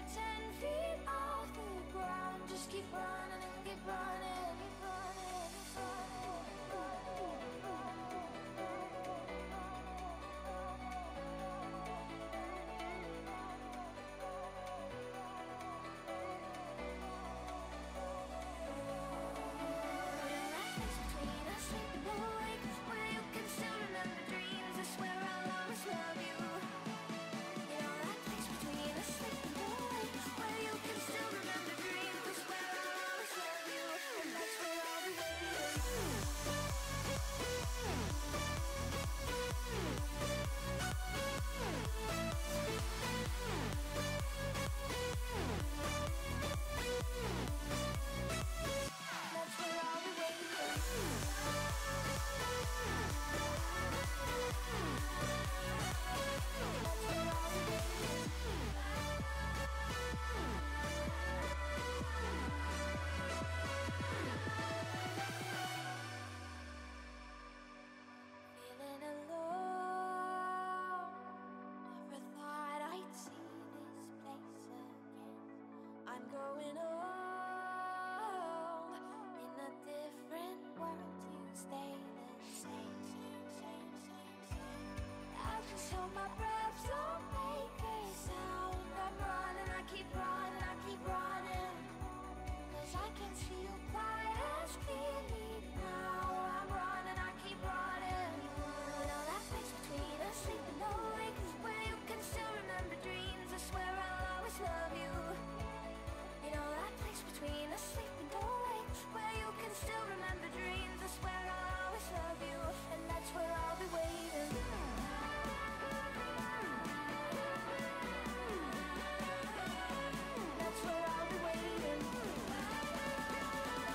10 feet off the ground. Just keep running and keep running, keep running, keep running, keep running. Feeling alone, never thought I'd see this place again. I'm growing old, in a different world you stay the same. I just hold my breath, don't make a sound. I'm running, I keep running, I keep running, 'cause I can see you quite as clearly now. I'm running, I keep running. Between us, sleeping awake, where you can still remember dreams. I swear I'll always love you. You know that place between us, sleeping awake, where you can still remember dreams. I swear I'll always love you, and that's where I'll be waiting. That's where I'll be waiting.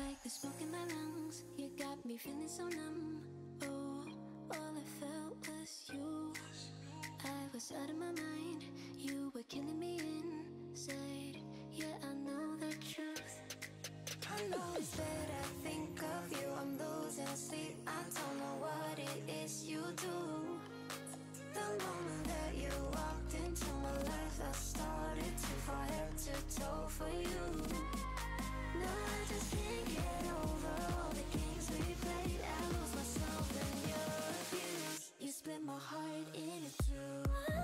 like the smoke in my lungs. You got me feeling so numb. Oh, all I felt was you. I was out of my mind. You were killing me inside. Yeah, I know the truth. I know it's that I think of you. I'm losing sleep. I don't know what it is you do. The moment that you walked into my life, I started to fall head to toe for you. No, I just can't get over all the games we played. I lose myself in your abuse. You split my heart in two.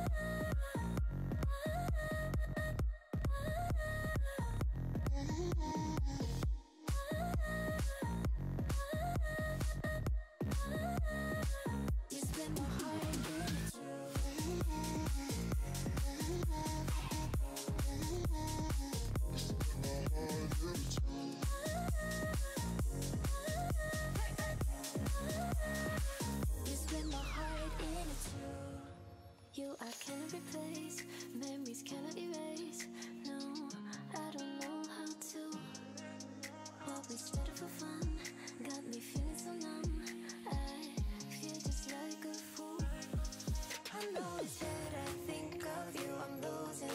You split my heart in two. You split my heart in two. You I cannot replace, memories cannot erase. No, I don't know how to. What we started for fun got me feeling so numb. I feel just like a fool. I know it's that I think of you. I'm losing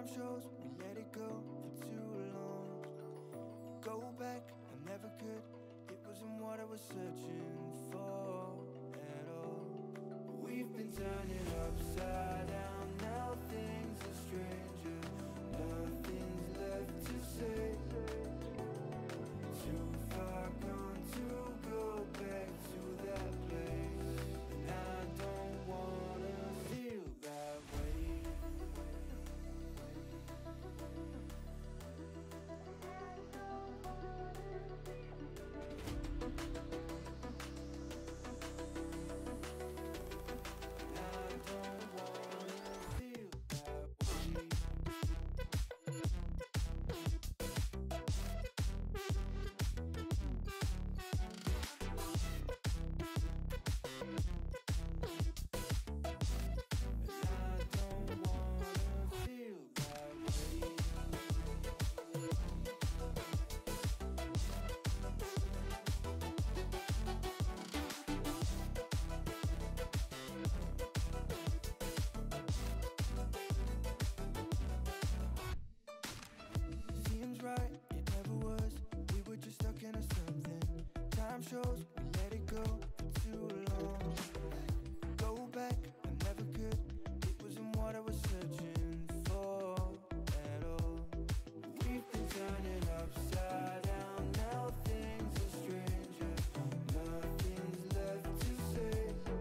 Time shows we let it go for too long. Go back, I never could. It wasn't what I was searching for at all. We've been turning upside down. Now things are stranger. Nothing's left to say. Too far gone to go back to that place. And I don't wanna feel that way. Right, it never was. We were just stuck into something. Time shows we let it go for too long. Go back, I never could. It wasn't what I was searching for at all. We've been turning upside down. Now things are stranger. Nothing's left to say.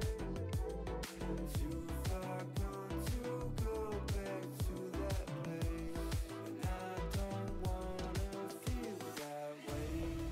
Too far gone to go back to that place. And I don't wanna feel that way.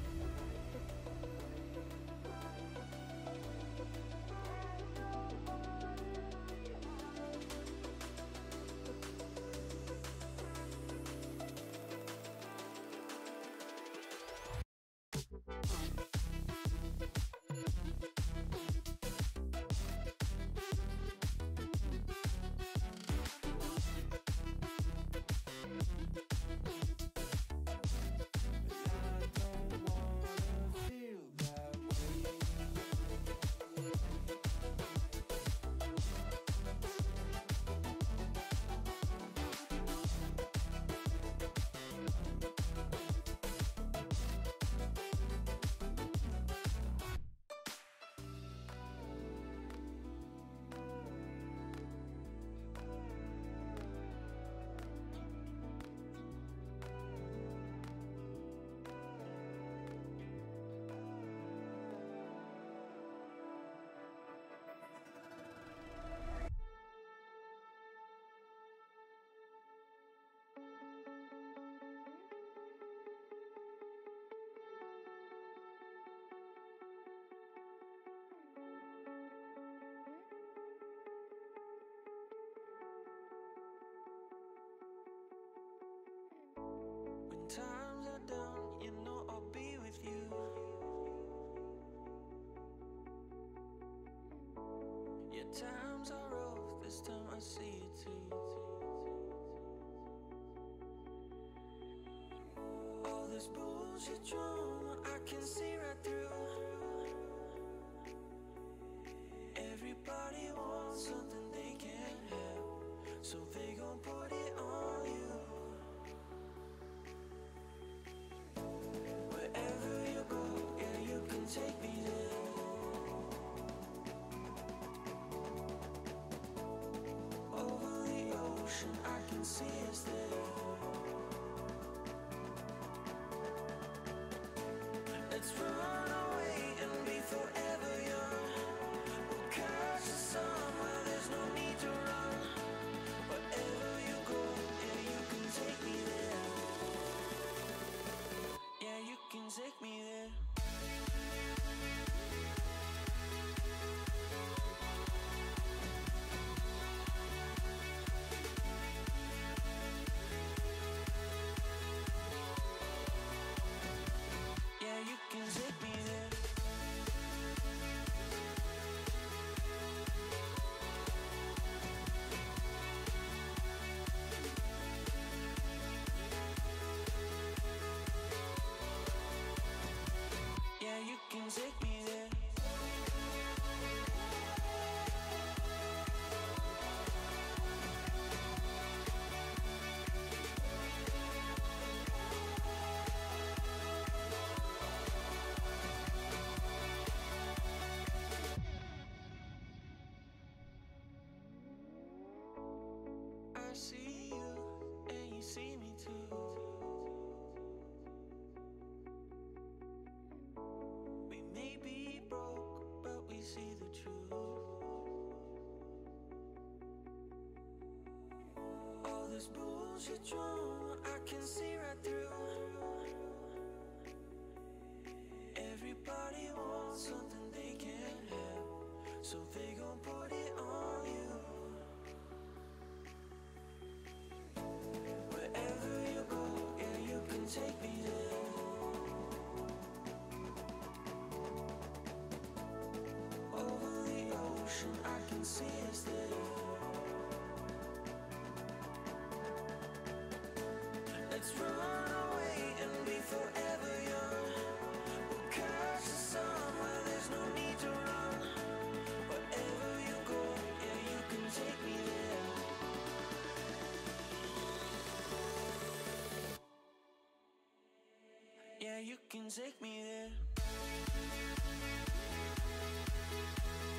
When times are down, you know I'll be with you. Yeah, times are rough, this time I see it too. All this bullshit drama, I can see right through. Everybody wants something they can't have, so they gon' put it on you. Wherever you go, yeah, you can take me there. Over the ocean, I can see us there. Let's run away and be forever young. We'll catch the sun where there's no need to run. Wherever you go, yeah, you can take me there. Yeah, you can take me there. this bullshit drama, I can see right through. Everybody wants something they can't have, so they gon' put it on you. Wherever you go, yeah, you can take me there. Over the ocean, I can see us there. Let's run away and be forever young. We'll catch the sun where there's no need to run. Wherever you go, yeah, you can take me there. Yeah, you can take me there.